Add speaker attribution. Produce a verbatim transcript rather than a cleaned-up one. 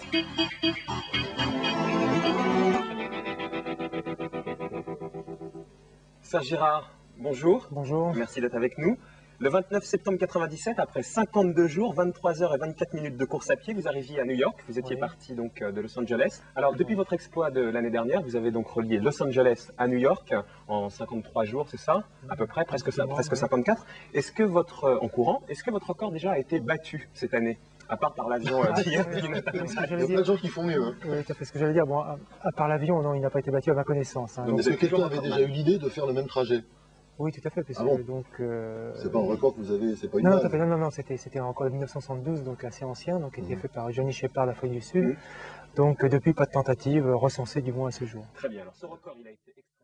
Speaker 1: Serge Girard, bonjour.
Speaker 2: Bonjour.
Speaker 1: Merci d'être avec nous. Le vingt-neuf septembre quatre-vingt-dix-sept, après cinquante-deux jours, vingt-trois heures et vingt-quatre minutes de course à pied, vous arriviez à New York. Vous étiez
Speaker 2: Oui.
Speaker 1: parti donc de Los Angeles. Alors, depuis votre exploit de l'année dernière, vous avez donc relié Los Angeles à New York en cinquante-trois jours, c'est ça? À peu près, presque, ça, presque cinquante-quatre. Est-ce que votre, en courant, est-ce que votre record déjà a été battu cette année? À part par l'avion euh, d'hier.
Speaker 3: Il y a plein de gens qui font mieux. Hein.
Speaker 2: Oui, tout à fait ce que j'allais dire. Bon, à, à part l'avion, non, il n'a pas été battu à ma connaissance. Hein.
Speaker 3: Est-ce que quelqu'un avait déjà eu l'idée de faire le même trajet?
Speaker 2: Oui, tout à fait.
Speaker 3: Ah bon
Speaker 2: donc, euh...
Speaker 3: C'est pas un record que vous avez, c'est pas une
Speaker 2: Non,
Speaker 3: base.
Speaker 2: non, non, non, non c'était encore en mille neuf cent soixante-douze, donc assez ancien, donc qui a été
Speaker 3: Mmh.
Speaker 2: fait par Johnny Shepard d'Afrique du Sud.
Speaker 1: Mmh.
Speaker 2: Donc, depuis, pas de tentative recensée, du moins à ce jour.
Speaker 1: Très bien. Alors, ce record, il a été